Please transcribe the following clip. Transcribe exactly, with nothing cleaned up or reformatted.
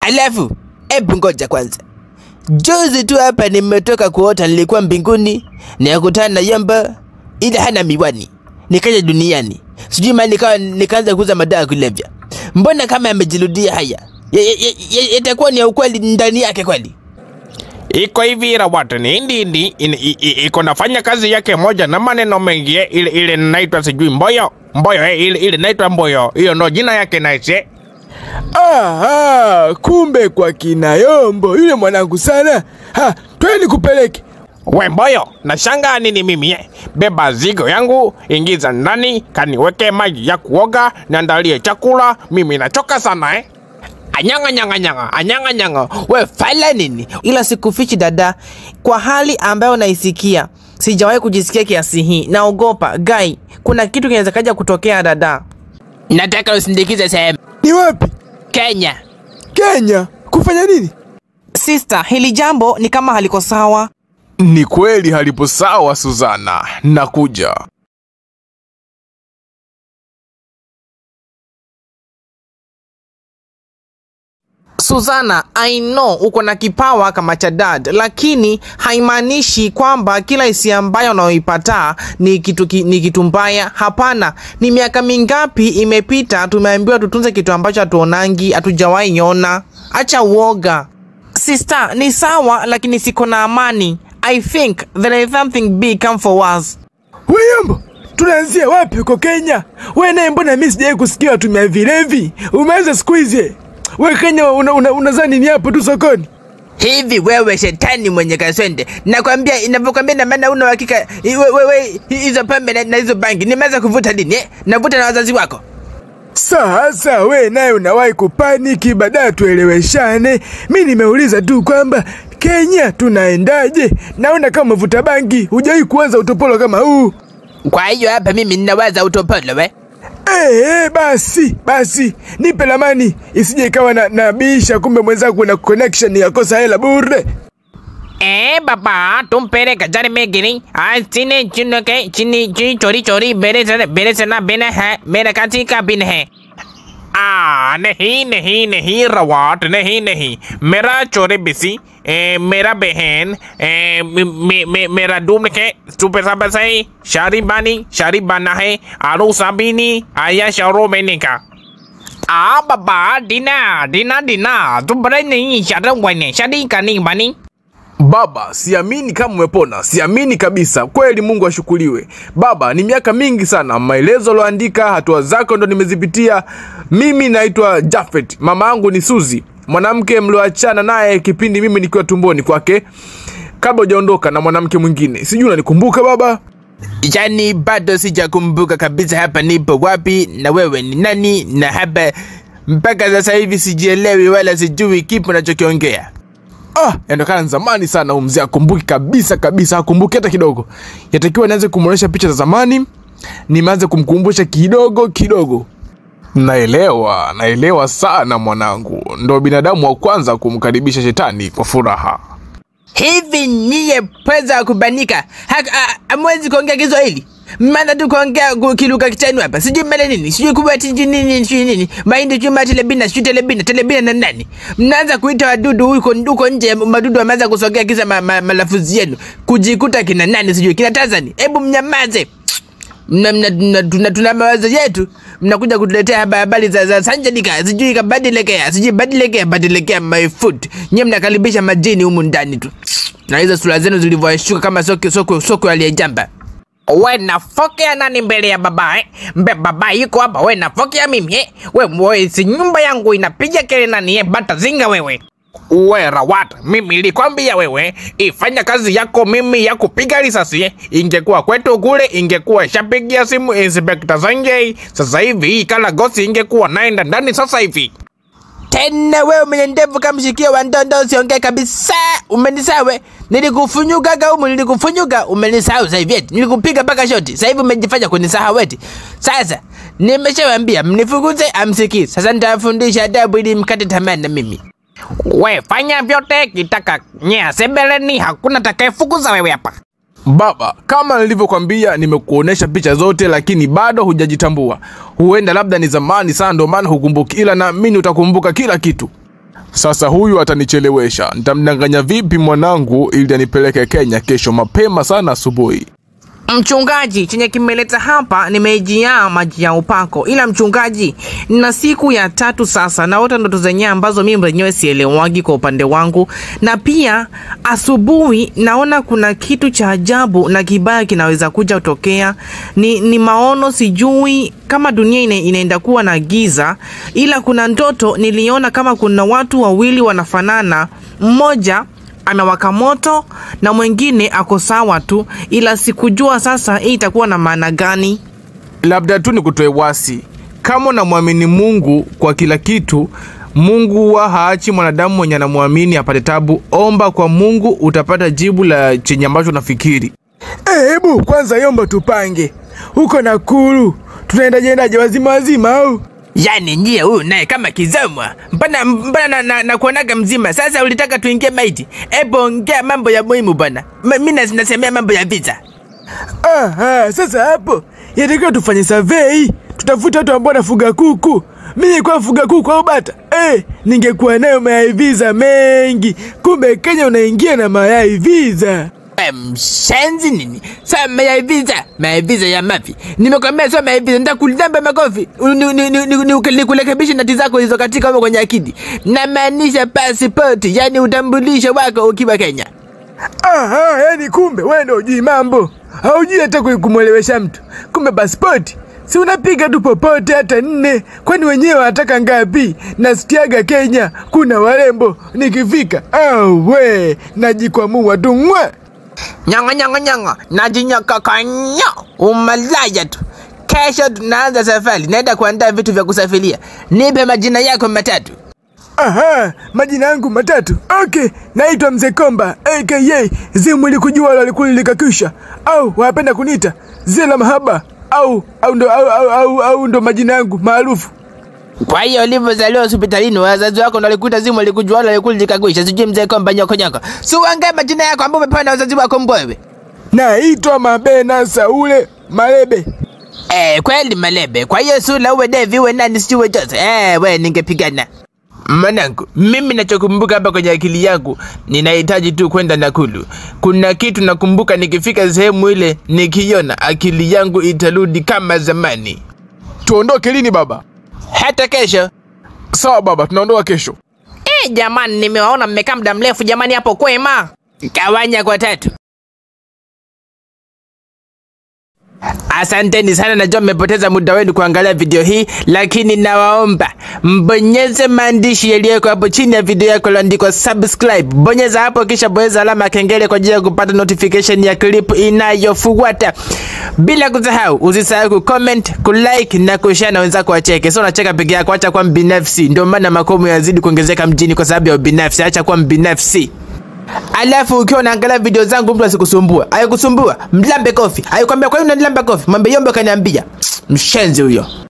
Alafu, ebu ngoja kwanza. Juzi tu hapa nimetoka kuota nilikuwa mbinguni, nikakutana na Yombo ila hana miwani. Nikaja duniani. Sijui maana nikawa nikaanza kuuza madawa kulevya. Mbona kama yamejirudia haya? Itakuwa ni ukweli ndani yake kweli? Iko hivi Rawat, ni ndi ndi iko nafanya kazi yake moja na maneno mengi ile ile naitwa sijui mboyo. Mboyo eh, ile ile naitwa mboyo. Hiyo ndo jina yake naise. Aha, kumbe kwa kina Yombo yule mwanangu sana. Ha, twende kupeleke. We mboyo, nashangaa nini mimi eh? Beba zigo yangu, ingiza ndani, kaniweke maji ya kuoga, niandalie chakula, mimi nachoka sana eh. Anyanga nyanga nyanga, anyanga nyanga. We fala nini? Ila sikufichi dada, kwa hali ambayo naisikia, sijawahi kujisikia kiasi hii. Naogopa, guy, kuna kitu kinaweza kaja kutokea dada. Nataka usindikize sehemu. Ni wapi? Kenya. Kenya? Kufanya nini? Sister, hili jambo ni kama haliko sawa. Ni kweli halipo sawa Suzana, nakuja. Suzana, I know uko na kipawa kama cha dad, lakini haimaanishi kwamba kila hisia ambayo unayoipata ni kitu ki, ni kitu mbaya. Hapana, ni miaka mingapi imepita tumeambiwa tutunze kitu ambacho hatuonangi, hatujawahi nyona. Acha uoga. Sister, ni sawa lakini siko na amani. I think there is something big come for us. We Yombo, tunaanzia wapi uko Kenya? We naye mbona mimi sijawahi kusikia tumia vilevi? Umeanza squeeze. We Kenya unazani una, una ni hapo tu sokoni? Hivi wewe shetani mwenye kaswende, nakwambia inapokuambia na maana una hakika wewe wewe hizo pombe na, na hizo bangi nimeanza kuvuta lini eh? Navuta na wazazi wako. Sasa we naye unawahi kupaniki baadaye tueleweshane. Mimi nimeuliza tu kwamba Kenya tunaendaje? Naona kama umevuta bangi, hujawahi kuanza utopolo kama huu. Kwa hiyo hapa mimi ninawaza utopolo we. Eh, eh, basi, basi, nipe lamani, isije ikawa na, na bisha kumbe mwenzangu na connection ya kosa hela bure. Eh baba, tumpeleka jari megini, ah chini chini ke chini chini chori chori bere se bere se na bene hai, mere katika bin hai. Ah, नहीं नहीं नहीं रवाट नहीं नहीं मेरा चोरे बिसी मेरा बहन मे, मे, मेरा डूब के सुपर सब सही शादी बानी शादी बना है आलू साबिनी आया शौरो मैंने का आ बाबा दीना दीना दीना तू बड़े नहीं शादी बने शादी करनी बनी. Baba, siamini kama umepona, siamini kabisa. Kweli Mungu ashukuriwe. Baba, ni miaka mingi sana, maelezo loandika, hatua zako ndo nimezipitia. Mimi naitwa Jafet, mama yangu ni Suzi, mwanamke mlioachana naye kipindi mimi nikiwa tumboni kwake, kabla hujaondoka na mwanamke mwingine. Sijui unanikumbuka baba? Yani bado sijakumbuka kabisa hapa nipo wapi na wewe ni nani, na hapa mpaka sasa hivi sijielewi wala sijui kipi unachokiongea. Ah, yandokana zamani sana umzee akumbuki kabisa kabisa, hakumbuki hata kidogo. Yatakiwa nianze kumuonesha picha za zamani, nianze kumkumbusha kidogo kidogo. Naelewa, naelewa sana mwanangu. Ndo binadamu wa kwanza kumkaribisha shetani kwa furaha. Hivi nyie pweza kubanika, hamwezi kuongea Kiswahili? Manda tu kuongea kiluka kichanu hapa. Sijui mbele nini, sijui kubwa nini nini sijui nini. Mahindi chuma telebina, sijui telebina, telebina na nani. Mnaanza kuita wadudu huko huko nje, madudu wameanza kusogea kisa ma, ma, malafuzi yenu. Kujikuta kina nani sijui, kina Tanzania. Hebu mnyamaze. Mna mna tuna tuna mawazo yetu. Mnakuja kutuletea habari za za sanjadika, sijui kabadilekea, sijui badilekea, badilekea my foot. Nyie mnakaribisha majini humu ndani tu. Na hizo sura zenu zilivyoshuka kama soko soko soko aliyejamba. We nafokea nani mbele ya baba eh? Mbe baba yuko hapa, we nafokea mimi eh? We mwe si nyumba yangu inapiga kele nani eh? Bata zinga wewe. We Rawat, mimi nilikwambia wewe ifanya kazi yako, mimi ya kupiga risasi eh? Ingekuwa kwetu kule ingekuwa shapigia simu Inspector Sanjay. Sasa hivi kala gosi ingekuwa naenda ndani sasa hivi. Tena wewe mwenye ndevu kama mshikia wa ndondo usiongee kabisa. Umenisawe. Nilikufunyuka gaumu, nilikufunyuka, umenisahau sasa hivi. Nilikupiga paka shoti. Sasa hivi umejifanya kunisahau eti. Sasa nimeshawaambia mnifukuze amsikii. Sasa nitafundisha adabu ili mkate tamaa na mimi. We fanya vyote kitaka nyea sebeleni, hakuna takayefukuza wewe hapa. Baba, kama nilivyokuambia nimekuonesha picha zote lakini bado hujajitambua. Huenda labda ni zamani sana ndio maana hukumbuki, ila naamini utakumbuka kila kitu. Sasa huyu atanichelewesha. Nitamdanganya vipi mwanangu ili anipeleke Kenya kesho mapema sana asubuhi? Mchungaji, chenye kimeleta hapa nimejia maji ya upako. Ila mchungaji, na siku ya tatu sasa naota ndoto zenye ambazo mimi mwenyewe sielewagi kwa upande wangu. Na pia asubuhi naona kuna kitu cha ajabu na kibaya kinaweza kuja kutokea. Ni, ni maono, sijui kama dunia ina, inaenda kuwa na giza. Ila kuna ndoto niliona kama kuna watu wawili wanafanana. Mmoja anawaka moto na mwingine ako sawa tu, ila sikujua sasa hii itakuwa na maana gani. Labda tu nikutoe wasi. Kama unamwamini Mungu kwa kila kitu, Mungu huwa haachi mwanadamu mwenye anamwamini apate tabu. Omba kwa Mungu utapata jibu la chenye ambacho unafikiri. Eh, hebu kwanza Yombo tupange. Huko Nakuru tunaenda jendaje, wazima wazima au? Yani njia huyu naye kama kizamwa. Mpana mpana na, na, na kuonaga mzima. Sasa ulitaka tuingie maiti. Ebo ongea mambo ya muhimu bana. Mimi nasemea mambo ya visa. Aha, sasa hapo yatakiwa tufanye survey. Tutafuta watu ambao wanafuga kuku. Mimi kwa fuga kuku au bata, eh, ningekuwa nayo mayai visa mengi. Kumbe Kenya unaingia na mayai visa. Mshenzi nini? Sasa mayai visa, mayai visa ya mafi. Nimekwambia sio mayai visa, nitakulamba makofi. Nikurekebisha nati zako hizo katika huko kwenye akidi. Na maanisha passport, yani utambulisho wako ukiwa Kenya. Aha, yani kumbe wewe ndio hujui mambo. Haujui hata kumwelewesha mtu. Kumbe passport si unapiga tu popote hata nne. Kwani wenyewe wanataka ngapi? Nasikiaga Kenya kuna warembo. Nikifika, au we, najikwamua tu mwa. Nyanga nyanga nyanga, najinyaka kanyo, umalaya tu. Kesho tunaanza safari, naenda kuandaa vitu vya kusafiria. Nipe majina yako matatu. Aha, majina yangu matatu. Okay, naitwa Mzee Komba aka Zimu Likujua Lalikulilikakusha, au wapenda kunita Zela Mahaba, au au ndo au, au, au, au ndo majina yangu maarufu. Kwa hiyo ulivyozaliwa hospitalini wazazi wako ndo walikuita Zimu Likujua Lalikulilikakusha, sijui Mzee Komba nyoko nyoko. So wangae majina yako ambayo umepewa na wazazi wako mbwewe. Naitwa Mabena Saule Malebe. Eh, kweli Malebe. Kwa hiyo Sula uwe Devi uwe nani sijui Jose. Eh, we ningepigana. Manangu, mimi nachokumbuka hapa kwenye akili yangu, ninahitaji tu kwenda Nakuru. Kuna kitu nakumbuka nikifika sehemu ile, nikiona akili yangu itarudi kama zamani. Tuondoke lini baba? Hata kesho. Sawa baba, tunaondoka kesho. Eh, jamani nimewaona mmekaa muda mrefu jamani hapo kwema. Kawanya kwa tatu. Asanteni sana, najua mmepoteza muda wenu kuangalia video hii, lakini nawaomba mbonyeze maandishi yaliyoko hapo chini ya video yako yaliyoandikwa subscribe. Bonyeza hapo kisha bonyeza alama ya kengele kwa ajili ya kupata notification ya clip inayofuata. Bila kusahau, usisahau ku comment, ku like na kushare na wenzako wacheke. Sio unacheka peke yako, acha kuwa mbinafsi. Ndio maana makomo yazidi kuongezeka mjini kwa sababu ya ubinafsi. Acha kuwa mbinafsi. Alafu ukiwa unaangalia video zangu mtu asikusumbua. Haikusumbua, mlambe kofi. Haikwambia kwa nini unanilambe kofi? Mwambie Yombo kaniambia. Mshenzi huyo.